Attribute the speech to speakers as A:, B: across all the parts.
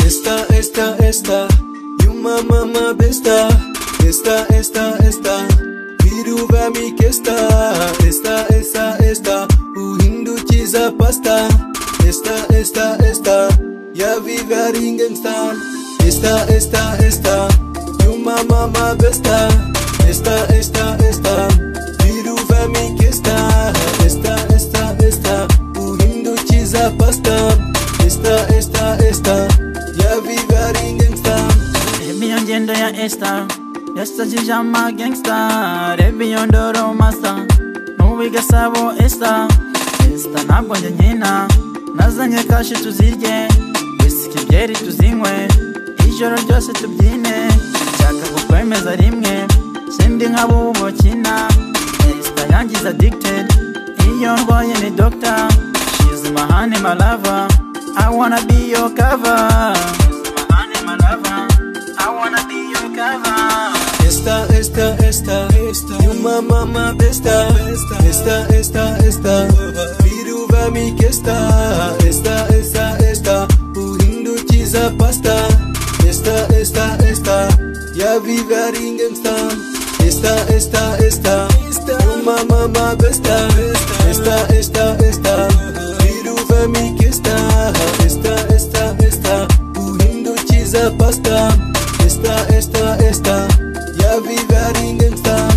A: Esta You mama besta Esta Viruva mi kesta Esta Uhindukiza pasta Esta Ya viva ringenstan Esta You mama besta Esta Viruva mi kesta Esta Uhindukiza pasta Esta Ya viva ringenstan
B: Baby on gender ya esta jijama gangsta Rebi on doro master Nubi gasabo esta ntabwo njye nkina Nazanye kashi tuzirye Whisky byeri tuzinywe Ijoro ryose tubyine Nshaka kukwemeza rimwe Sindi nk'abo bakina Esta yangize addicted Iyo ndwaye ni doctor She's my honey my lover I wanna be your cover She's my honey my lover I wanna be your cover
A: Esta You mama besta Esta Viruva mi kesta Esta Uhindukiza pasta Esta Ya viva ringenstan Esta You mama besta Esta Viruva mi kesta Esta Uhindukiza pasta Esta Ya viva ringenstan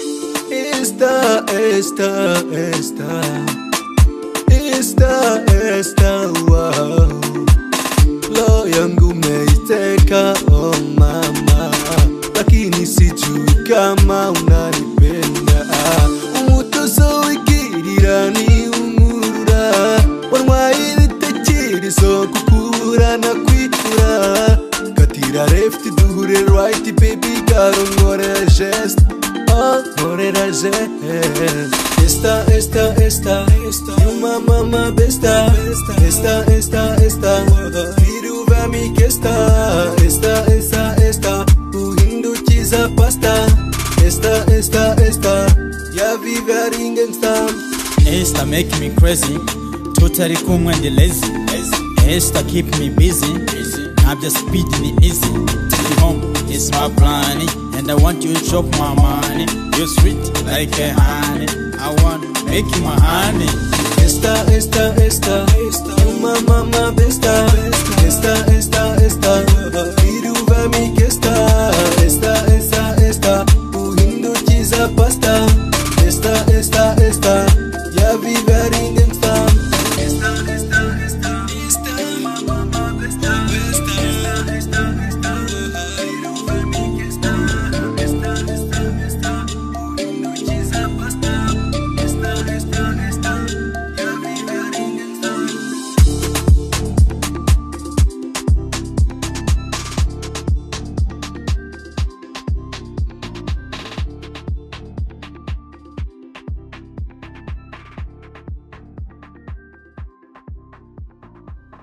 A: Esta wow Lo yangu meiteka oh mama Lakini sijui kama unanipenda Umutozo wikirira ni umurura Wanwaye ibitekerezo kukura na kwikura Katira left duhure right baby garo ngorera gest Ngorera gest Esta You mama besta Esta Viruva mi kesta Esta Uhindukiza pasta Esta Ya viva ringenstan
B: Esta make me crazy Totally kumwe ndi lazy Esta keep me busy I'm just speeding it easy Take you home, it's my plan And I want you to chop my money You're sweet like a honey I want make you my honey
A: Esta You mama besta